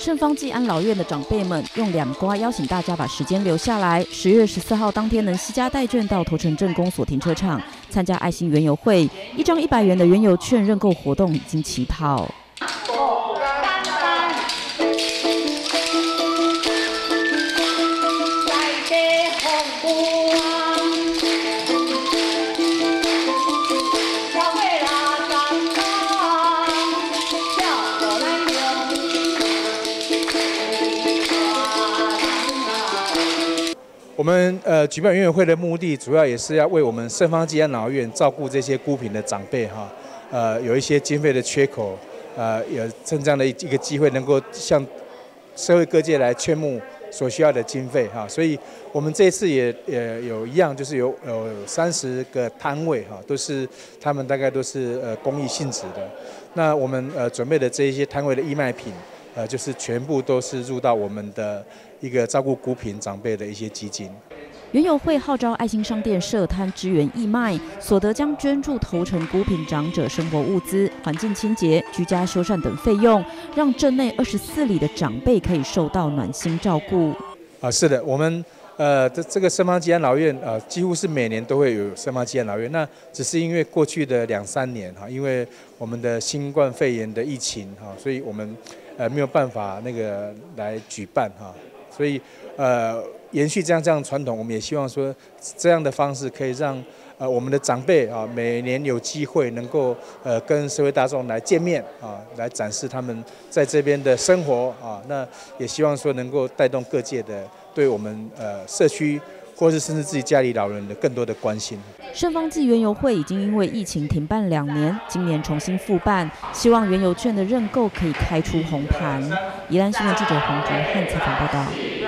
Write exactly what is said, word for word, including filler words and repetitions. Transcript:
圣方济安老院的长辈们用两瓜邀请大家把时间留下来。十月十四号当天能携家带眷到头城镇公所停车场参加爱心园游会，一张一百元的园游券认购活动已经起跑。 我们呃举办园游会的目的，主要也是要为我们圣方济安老院照顾这些孤贫的长辈哈，呃有一些经费的缺口，呃有趁这样的一个机会，能够向社会各界来劝募所需要的经费哈，所以我们这次也也有一样，就是有有三十个摊位哈，都是他们大概都是呃公益性质的。那我们呃准备的这一些摊位的义卖品。 呃，就是全部都是入到我们的一个照顾孤贫长辈的一些基金。 园游会号召爱心商店设摊支援义卖，所得将捐助头城孤贫长者生活物资、环境清洁、居家修缮等费用，让镇内二十四里的长辈可以受到暖心照顾。 啊，是的，我们呃这这个圣方济安老院呃几乎是每年都会有圣方济安老院，那只是因为过去的两三年哈，因为我们的新冠肺炎的疫情哈，所以我们。 呃，没有办法那个来举办哈，所以呃延续这样这样传统，我们也希望说这样的方式可以让呃我们的长辈啊每年有机会能够呃跟社会大众来见面啊，来展示他们在这边的生活啊，那也希望说能够带动各界的对我们呃社区。 或是甚至自己家里老人的更多的关心。 圣方济园游会已经因为疫情停办两年，今年重新复办，希望园游券的认购可以开出红盘。宜兰新闻记者黄竹汉采访报道。